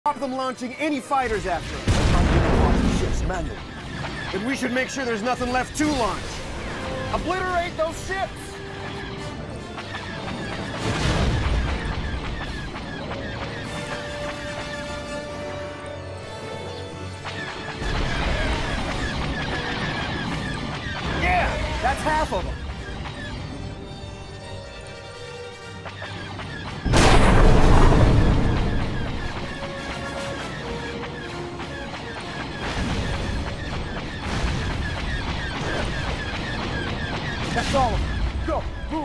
Stop them launching any fighters after us. Ships manual. Then we should make sure there's nothing left to launch. Obliterate those ships! Yeah, that's half of them. That's all of them. Go, move.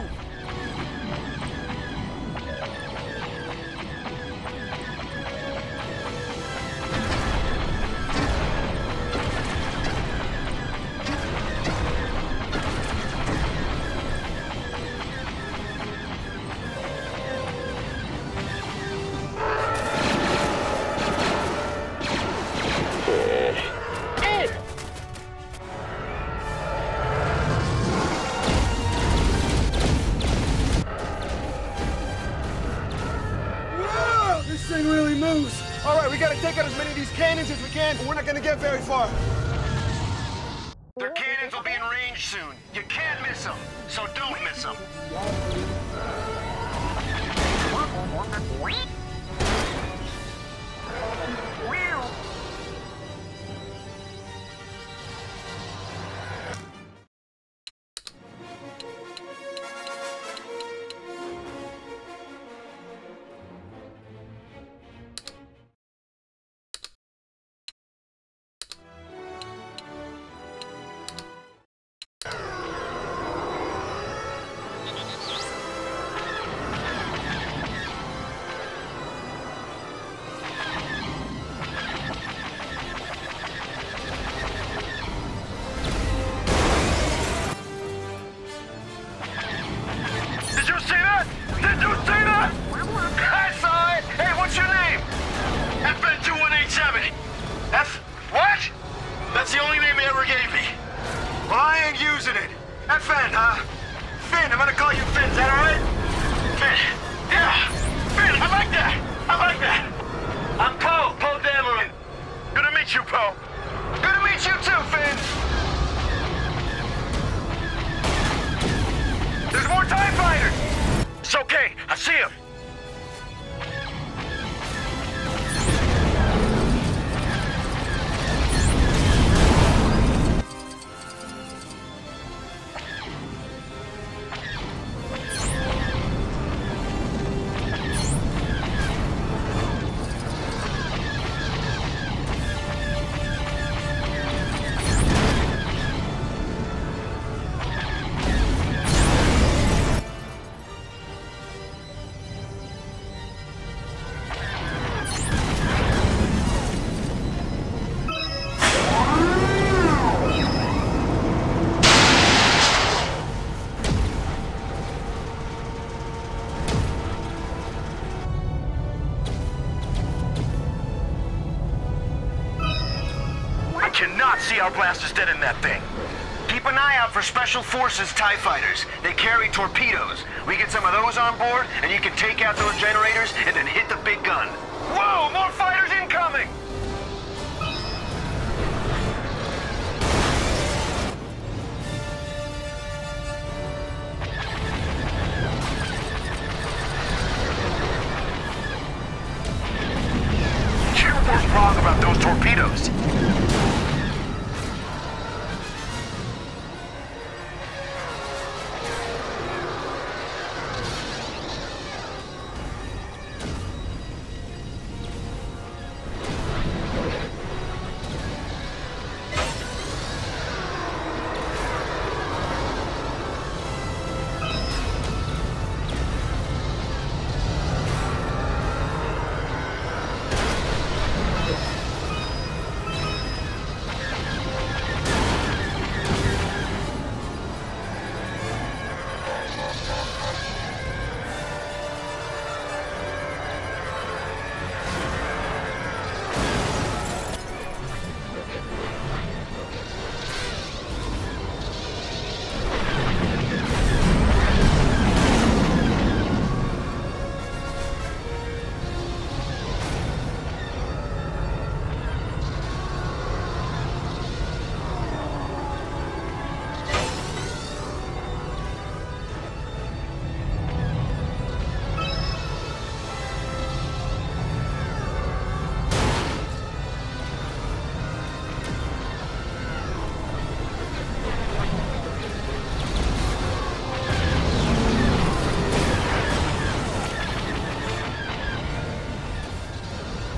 This thing really moves. All right, we gotta take out as many of these cannons as we can, but we're not gonna get very far. Their cannons will be in range soon. You can't miss them, so don't miss them. That's the only name he ever gave me. Well, I ain't using it. FN, huh? Finn, I'm gonna call you Finn, is that alright? Finn. Yeah! Finn, I like that! I like that! I'm Poe Dameron. Good to meet you, Poe. Good to meet you too, Finn! There's more TIE fighters! It's okay, I see him. Cannot see our blasters dead in that thing. Keep an eye out for Special Forces TIE fighters. They carry torpedoes. We get some of those on board, and you can take out those generators and then hit the big gun. Whoa! More fighters incoming! What's wrong about those torpedoes?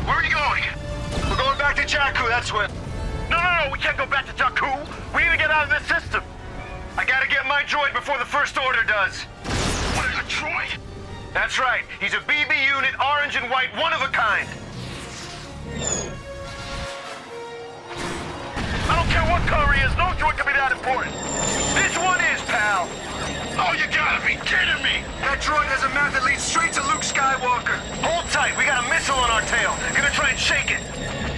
Where are you going? We're going back to Jakku, that's where. No, we can't go back to Jakku. We need to get out of this system. I gotta get my droid before the First Order does. What, a droid? That's right. He's a BB unit, orange and white, one of a kind. I don't care what color he is, no droid can be that important. This one is, pal. Oh, you gotta be kidding me! That droid has a map that leads straight to Luke Skywalker. Hold tight, we got a missile on our tail. Gonna try and shake it.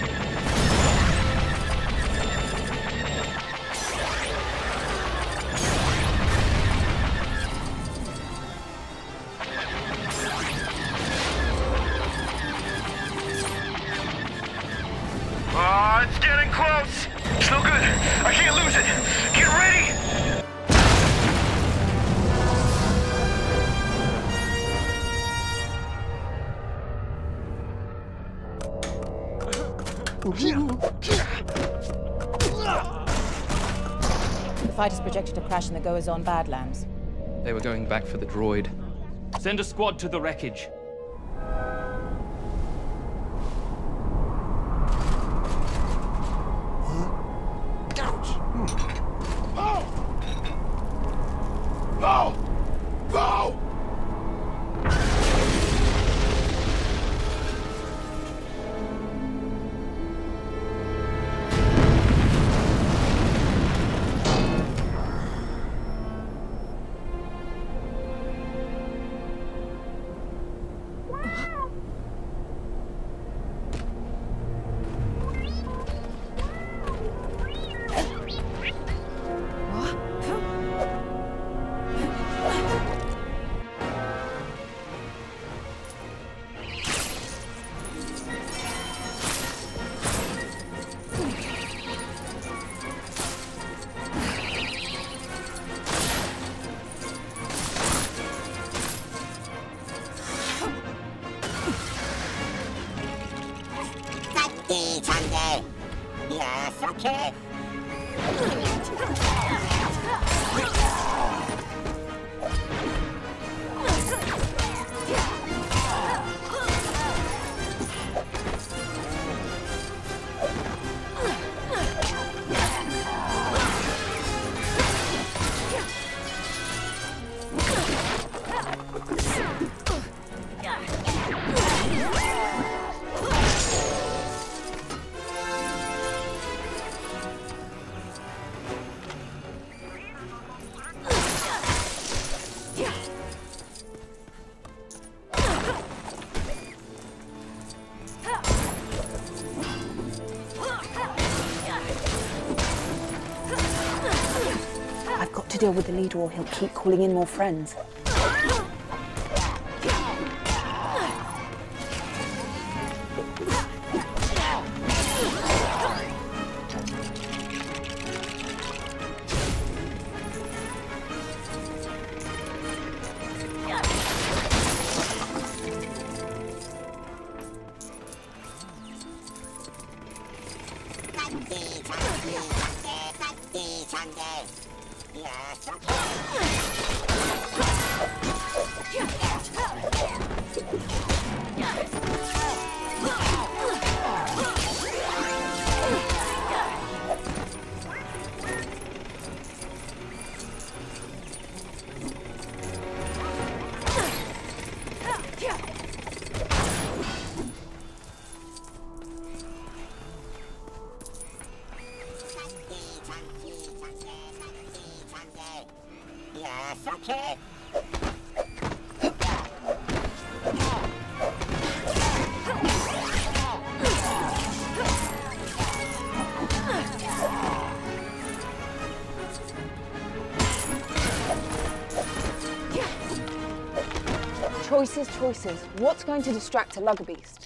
Oh, it's getting close. It's no good. I can't lose it. Get ready. The fighter's projected to crash in the Goazon Badlands. They were going back for the droid. Send a squad to the wreckage. Yes, okay. I've got to deal with the leader or he'll keep calling in more friends. Yes, okay. Choices. What's going to distract a lugger beast?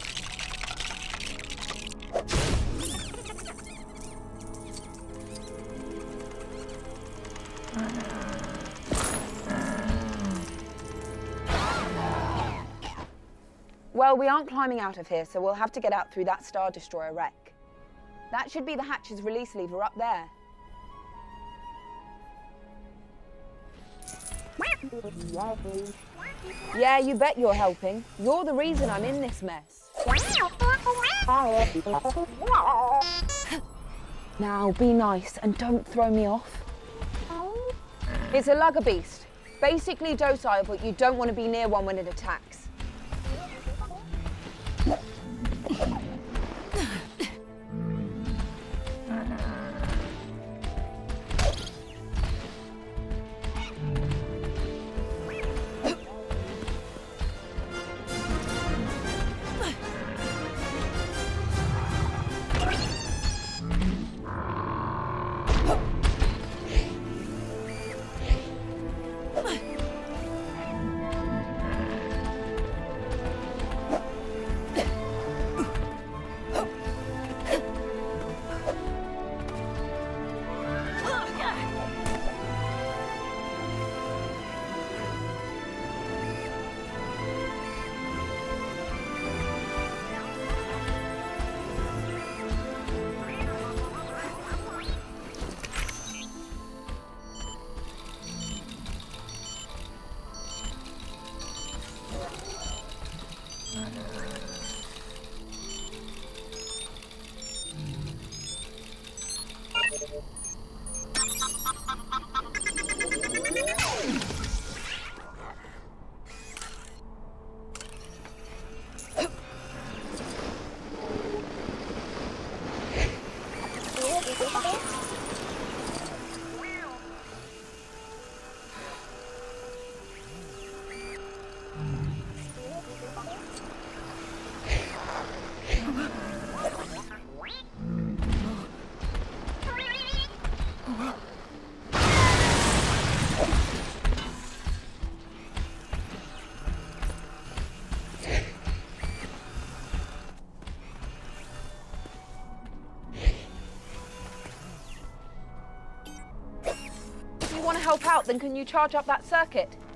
Well, we aren't climbing out of here, so we'll have to get out through that Star Destroyer wreck. That should be the hatch's release lever up there. Yeah, you bet you're helping. You're the reason I'm in this mess. Now, be nice and don't throw me off. It's a lugger beast. Basically docile, but you don't want to be near one when it attacks. Help out, then can you charge up that circuit?